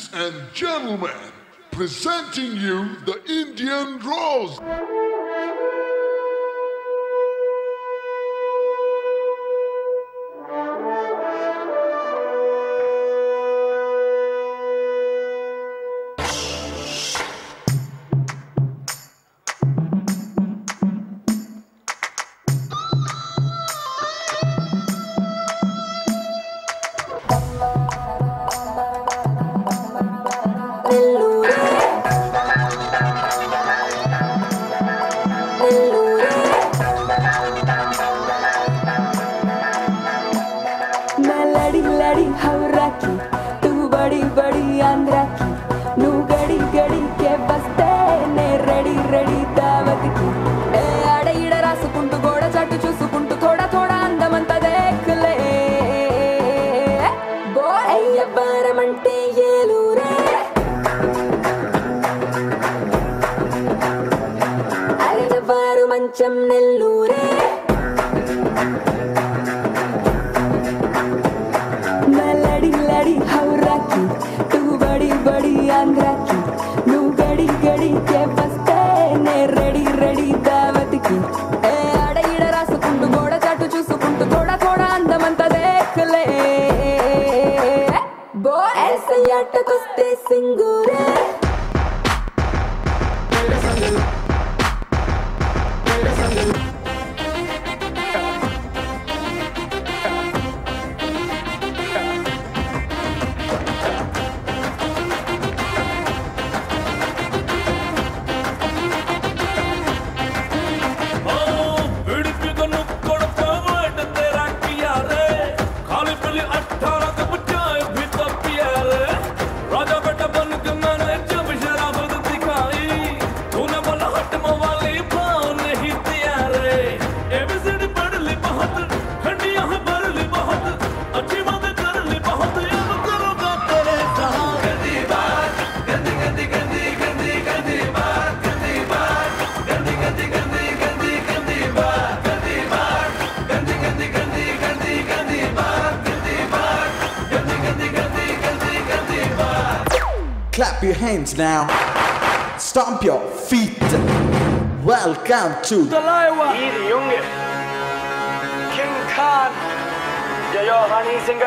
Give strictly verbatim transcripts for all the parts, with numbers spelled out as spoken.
and gentlemen, presenting you the Indian Rose. Clap your hands now. Stomp your feet. Welcome to Dalaiwa. Easy junge. King Khan. जय हनी सिंह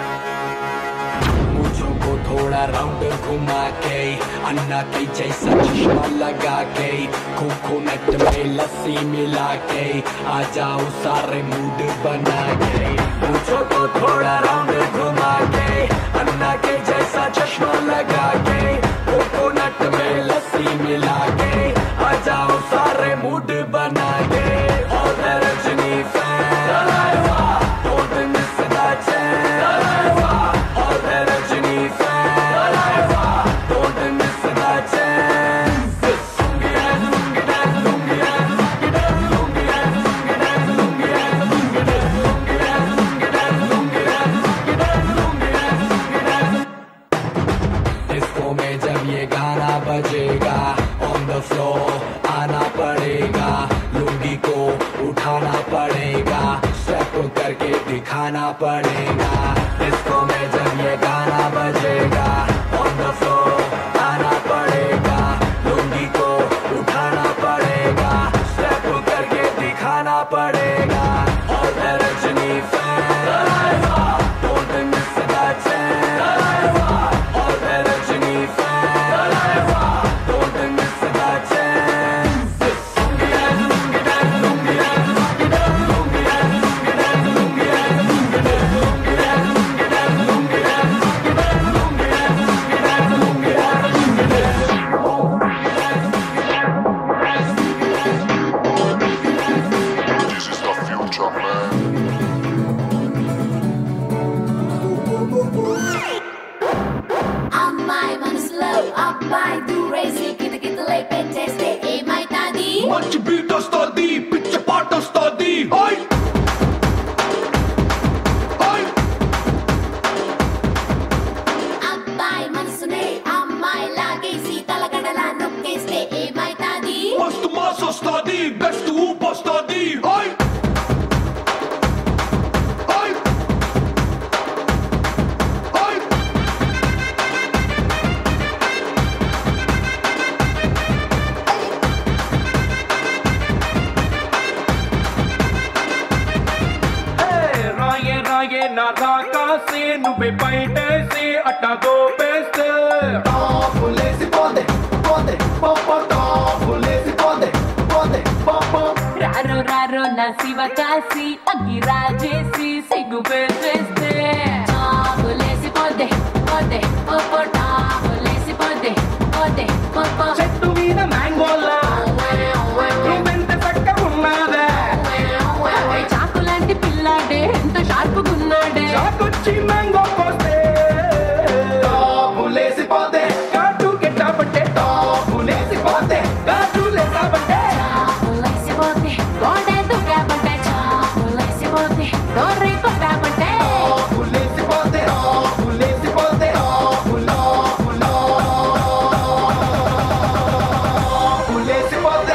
मुझो को थोड़ा round घुमा के अन्ना के जैसा चश्मा लगा के कोकोनट में लस्सी मिला के आ जाओ सारे मूड बना के मुझो को थोड़ा राउंड घुमा के अन्ना के जैसा चश्मा लगा के कोकोनट में लस्सी मिला के आ जाओ सारे मूड बना के और Rajni fan don't miss that chance और Rajni fan don't miss that chance lungi dance lungi dance lungi dance lungi dance lungi dance lungi dance lungi dance lungi dance lungi dance lungi dance lungi dance lungi dance disco में जब ये गाना बजेगा on the floor आना पड़ेगा लुंगी को उठाना पड़ेगा स्टेप करके दिखाना पड़ेगा डिस्को में जब ये गाना बजेगा on the floor आना पड़ेगा लुंगी को उठाना पड़ेगा स्टेप करके दिखाना पड़ेगा और Rajni fan don't miss that chance और Rajni fan don't miss that chance lungi dance lungi dance lungi dance lungi dance lungi dance lungi dance lungi dance lungi dance lungi dance lungi dance lungi dance lungi dance lungi dance నా రాకాసి నువ్వే బయటేసి అట్టా దోపేస్తే టాపులేసి పోతే పోతే పోపో టాపులేసి పోతే పోతే పోపో రారో రారో నా శివ కాసి అగ్గి రాజేసి సిగ్గు పెట్టేస్తే టాపులేసి పోతే పోతే పోపో టాపులేసి పోతే పోతే పోపో చెట్టు మీద మ్యాంగోలా నువ్వెంత చక్కగున్నావే చాకులాంటి పిల్లాడే ఎంత షార్పుగున్నాడే చాకొచ్చి మ్యాంగో కోస్తే టాపులేసి పోతే కాటు కెట్టాపట్టే టాపులేసి పోతే కాటు లేకపోతే చాకులేసి పోతే గోడే దుకాబట్టే చాకులేసి పోతే డోర్రి కొట్టాబట్టే టాపులేసి పోతే టాపులేసి పోతే టాపులో టాపులేసి పోతే